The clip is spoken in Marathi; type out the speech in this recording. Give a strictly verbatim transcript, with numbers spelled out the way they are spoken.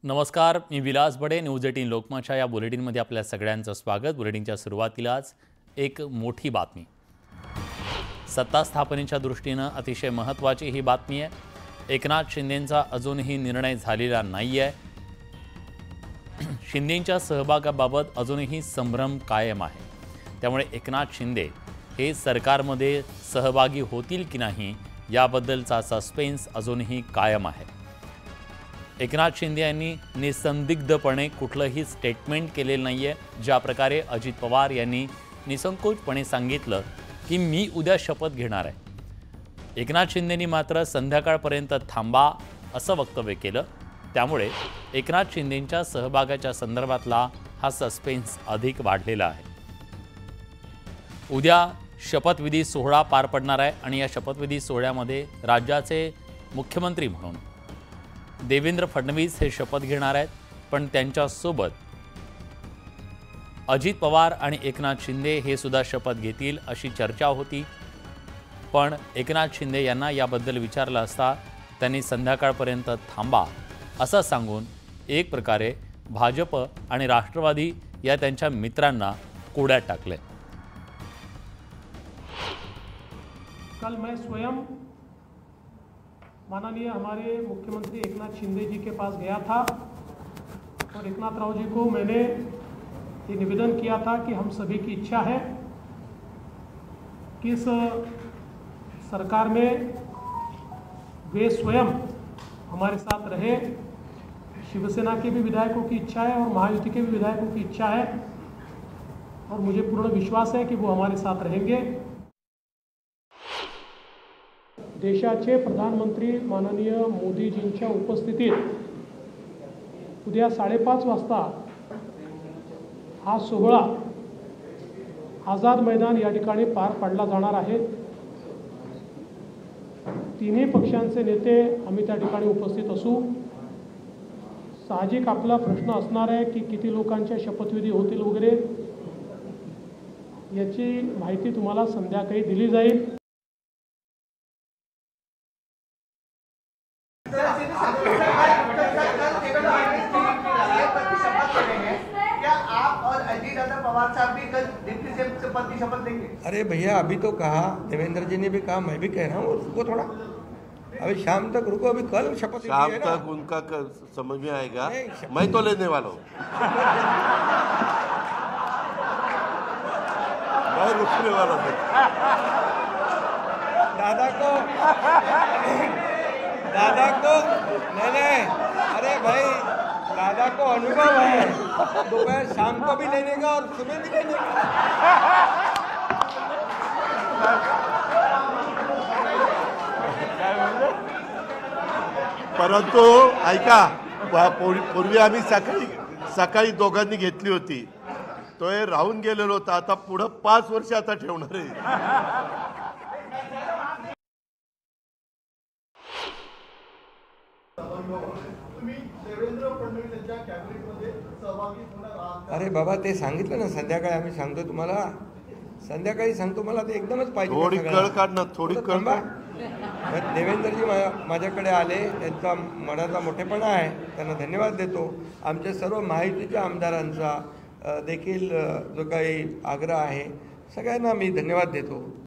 नमस्कार, मी विलास बडे. न्यूज एटीन लोकमतच्या या बुलेटिनमध्ये आपल्या सगळ्यांचं स्वागत. बुलेटिनच्या सुरुवातीलाच एक मोठी बातमी. सत्ता स्थापनेच्या दृष्टीनं अतिशय महत्त्वाची ही बातमी आहे. एकनाथ शिंदेंचा अजूनही निर्णय झालेला नाही आहे. शिंदेंच्या सहभागाबाबत अजूनही संभ्रम कायम आहे. त्यामुळे एकनाथ शिंदे हे सरकारमध्ये सहभागी होतील की नाही याबद्दलचा सस्पेन्स अजूनही कायम आहे. एकनाथ शिंदे यांनी निसंदिग्धपणे कुठलंही स्टेटमेंट केलेलं नाही आहे. ज्या प्रकारे अजित पवार यांनी निसंकोचपणे सांगितलं की मी उद्या शपथ घेणार आहे, एकनाथ शिंदेंनी मात्र संध्याकाळपर्यंत थांबा असं वक्तव्य केलं. त्यामुळे एकनाथ शिंदेंच्या सहभागाच्या संदर्भातला हा सस्पेन्स अधिक वाढलेला आहे. उद्या शपथविधी सोहळा पार पडणार आहे आणि या शपथविधी सोहळ्यामध्ये राज्याचे मुख्यमंत्री म्हणून देवेंद्र फडणवीस हे शपथ घेणार आहेत. पण त्यांच्यासोबत अजित पवार आणि एकनाथ शिंदे हे सुद्धा शपथ घेतील अशी चर्चा होती. पण एकनाथ शिंदे यांना याबद्दल विचारलं असता त्यांनी संध्याकाळपर्यंत थांबा असं सांगून एक प्रकारे भाजप आणि राष्ट्रवादी या त्यांच्या मित्रांना कोड्यात टाकले. कल मैं स्वयं माननीय हमारे मुख्यमंत्री एकनाथ शिंदे जी के पास गया था और एकनाथ राव जी को मैंने ये निवेदन किया था कि हम सभी की इच्छा है कि इस सरकार में वे स्वयं हमारे साथ रहे. शिवसेना के भी विधायकों की इच्छा है और महायुति के भी विधायकों की इच्छा है और मुझे पूर्ण विश्वास है कि वो हमारे साथ रहेंगे. देशाचे प्रधानमंत्री माननीय मोदीजींच्या उपस्थितीत उद्या साडेपाच वाजता हा सोहळा आझाद मैदान या ठिकाणी पार पाडला जाणार आहे. तिन्ही पक्षांचे नेते आम्ही त्या ठिकाणी उपस्थित असू. साहजिक आपला प्रश्न असणार आहे की किती लोकांच्या शपथविधी होतील वगैरे, याची माहिती तुम्हाला संध्याकाळी दिली जाईल. अरे भैया, अभी तो कहा, देवेंद्र जी ने भी कहा, मैं भी कह रहा हूँ, रुको थोड़ा, अभी शाम तक रुको. अभी कल शपथ शाम तक उनका समझ में आएगा. मैं तो लेने वाला हूँ, मैं रुकने वाला हूँ. दादा को दादा को नहीं नहीं अरे भाई, दादा को अनुभव है, दोपहर शाम को भी लेने का और सुबह भी लेने का. परंतु ऐका, पूर्वी आम्ही सकाळी सकाळी दोघांनी घेतली होती, तो हे राहून गेलेलो होता. आता पुढे पाच वर्ष आता ठेवणार आहे. अरे बाबा, ते सांगितलं ना संध्याकाळी. आम्ही सांगतो तुम्हाला, संध्याकाळी सांगतो. मला ते एकदमच पाहिजे. थोडी कळ काढ ना, थोडी कळ काढ. देवेंद्रजी माझ्याकडे आले, त्यांचा मनाचा मोठेपणा आहे, त्यांना धन्यवाद देतो. आमच्या सर्व महायुतीच्या आमदारांचा देखील जो काही आग्रह आहे, सगळ्यांना मी धन्यवाद देतो.